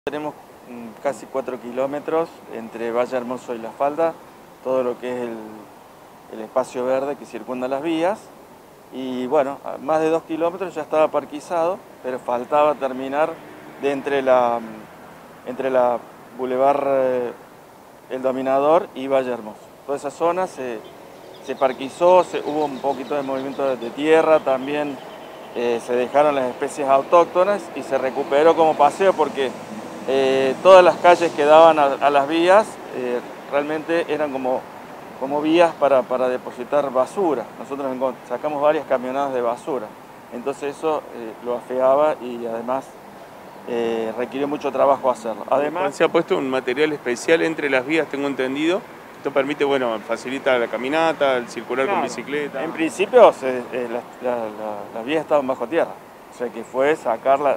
Tenemos casi 4 kilómetros entre Valle Hermoso y La Falda, todo lo que es el espacio verde que circunda las vías. Y bueno, a más de 2 kilómetros ya estaba parquizado, pero faltaba terminar de entre la Boulevard El Dominador y Valle Hermoso. Toda esa zona se parquizó, hubo un poquito de movimiento de tierra, también se dejaron las especies autóctonas y se recuperó como paseo porque todas las calles que daban a las vías realmente eran como vías para depositar basura. Nosotros sacamos varias camionadas de basura, entonces eso lo afeaba y además requirió mucho trabajo hacerlo. Además, se ha puesto un material especial entre las vías, tengo entendido. Esto permite, bueno, facilita la caminata, el circular con bicicleta. En principio las vías estaban bajo tierra, o sea que fue sacar las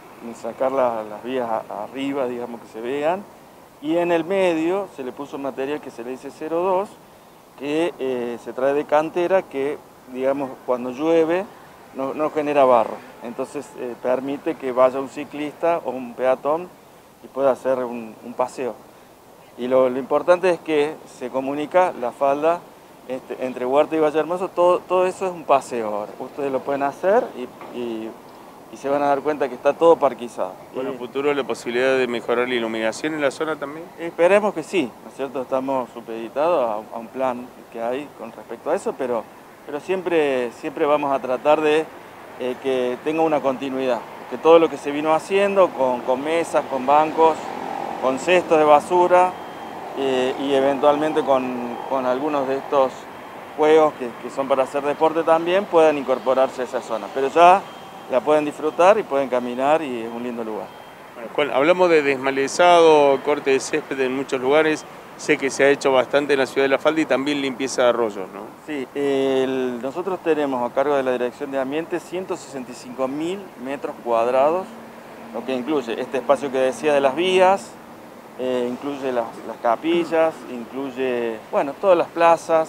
vías arriba, digamos, que se vean, y en el medio se le puso un material que se le dice 02, que se trae de cantera, que digamos cuando llueve no genera barro, entonces permite que vaya un ciclista o un peatón y pueda hacer un paseo. Y lo importante es que se comunica la falda entre Huerta y Valle Hermoso, todo eso es un paseo ahora. Ustedes lo pueden hacer y se van a dar cuenta que está todo parquizado. ¿Con el futuro la posibilidad de mejorar la iluminación en la zona también? Esperemos que sí, ¿no es cierto? Estamos supeditados a un plan que hay con respecto a eso, pero siempre vamos a tratar de que tenga una continuidad. Que todo lo que se vino haciendo con mesas, con bancos, con cestos de basura, y eventualmente con algunos de estos juegos que son para hacer deporte también, puedan incorporarse a esa zona. Pero ya la pueden disfrutar y pueden caminar y es un lindo lugar. Bueno, hablamos de desmalezado, corte de césped en muchos lugares. Sé que se ha hecho bastante en la ciudad de La Falda y también limpieza de arroyos, ¿no? Sí, nosotros tenemos a cargo de la Dirección de Ambiente 165.000 metros cuadrados, lo que incluye este espacio que decía de las vías, incluye las capillas, incluye, bueno, todas las plazas,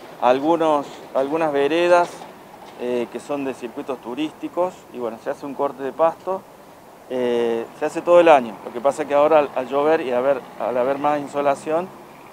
algunas veredas que son de circuitos turísticos, y bueno, se hace un corte de pasto, se hace todo el año. Lo que pasa es que ahora al llover y al haber más insolación,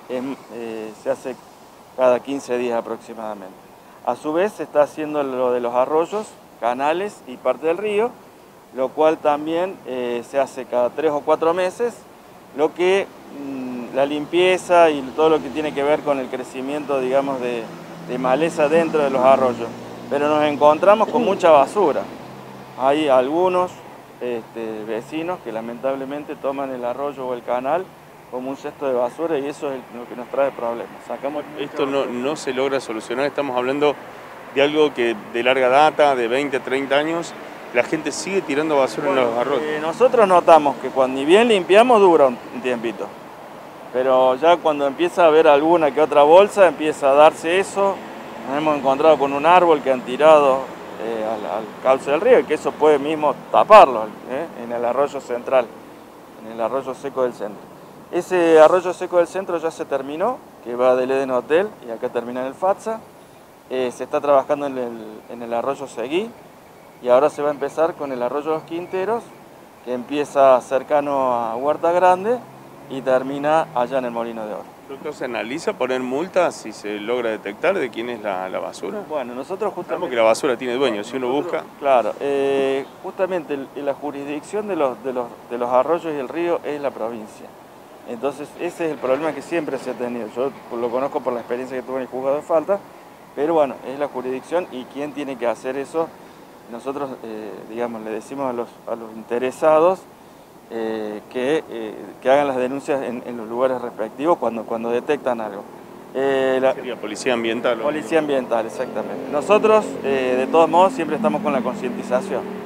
se hace cada 15 días aproximadamente. A su vez se está haciendo lo de los arroyos, canales y parte del río, lo cual también se hace cada 3 o 4 meses, lo que la limpieza y todo lo que tiene que ver con el crecimiento, digamos, de maleza dentro de los arroyos. Pero nos encontramos con mucha basura. Hay algunos vecinos que lamentablemente toman el arroyo o el canal como un cesto de basura y eso es lo que nos trae problemas. Esto no se logra solucionar, estamos hablando de algo que de larga data, de 20, 30 años, la gente sigue tirando basura en los arroyos. Nosotros notamos que ni bien limpiamos dura un tiempito, pero ya cuando empieza a haber alguna que otra bolsa empieza a darse eso. Nos hemos encontrado con un árbol que han tirado al cauce del río y que eso puede mismo taparlo en el arroyo central, en el arroyo seco del centro. Ese arroyo seco del centro ya se terminó, que va del Eden Hotel y acá termina en el Fatsa. Se está trabajando en el arroyo Seguí y ahora se va a empezar con el arroyo Los Quinteros, que empieza cercano a Huerta Grande y termina allá en el Molino de Oro. ¿Doctor, se analiza poner multas si se logra detectar de quién es la basura? Bueno, nosotros justamente... Sabemos que la basura tiene dueño, si uno busca... Claro, justamente la jurisdicción de los arroyos y el río es la provincia. Entonces ese es el problema que siempre se ha tenido. Yo lo conozco por la experiencia que tuve en el juzgado de falta, pero bueno, es la jurisdicción y quién tiene que hacer eso. Nosotros, digamos, le decimos a los interesados que hagan las denuncias en los lugares respectivos cuando detectan algo. Sería policía ambiental. Policía ambiental, exactamente. Nosotros, de todos modos, siempre estamos con la concientización.